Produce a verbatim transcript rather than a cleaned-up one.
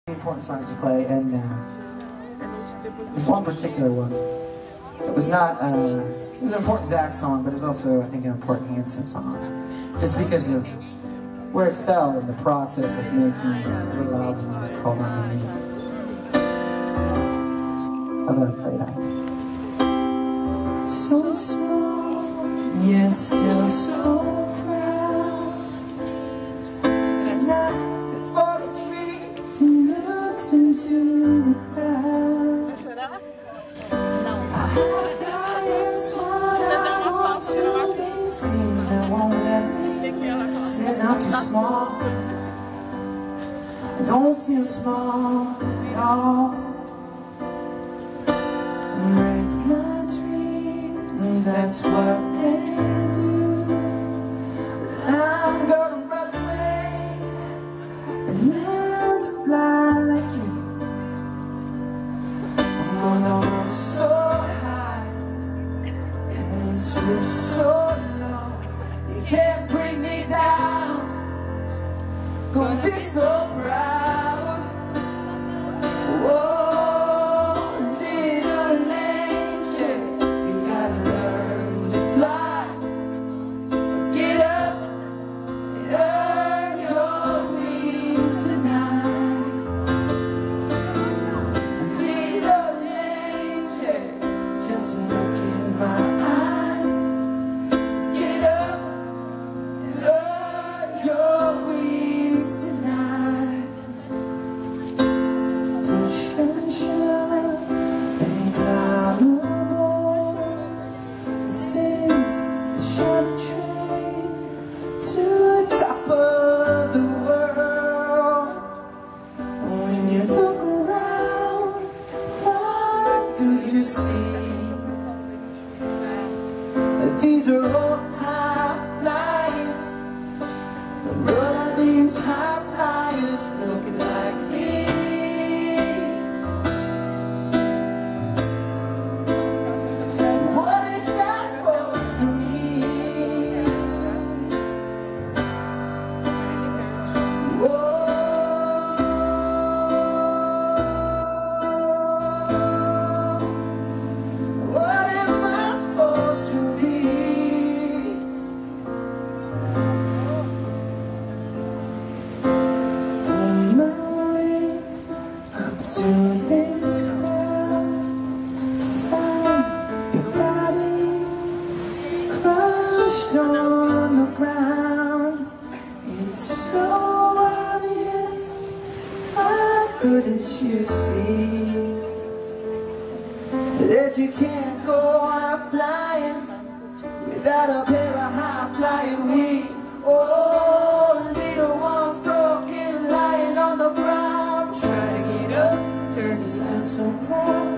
Important songs to play, and uh, there's one particular one. It was not, uh, it was an important Zach song, but it was also, I think, an important Hanson song. Just because of where it fell in the process of making a little album called On the Knees. So I'm going to play that. So small, yet still so proud. And now, before the trees, he looks into the crowd. It's what I want to be. Seems they won't let me. Says I'm too small. I don't feel small at all. Break my dreams, and that's what they do. But I'm gonna run away and learn to fly like you. I'm gonna go so high and swim so low. You can't bring me down. Gonna be so proud. Whoa, little angel, you gotta learn to fly. Get up and earn your wings tonight. Little angel, just look in my eyes. Get up and earn your wings tonight. Push and shove and climb aboard. This is the short train to the top of the world. When you look around, what do you see? These are all high flyers, but what are these high flyers looking like me? What is that supposed to mean? Whoa. What am I supposed to be? On my way up through this crowd to find your body crushed on the ground. It's so obvious, why couldn't you see that you can't go out flying without a pair of high-flying wings? Oh, little one's broken, lying on the ground, trying to get up, turns is still so proud.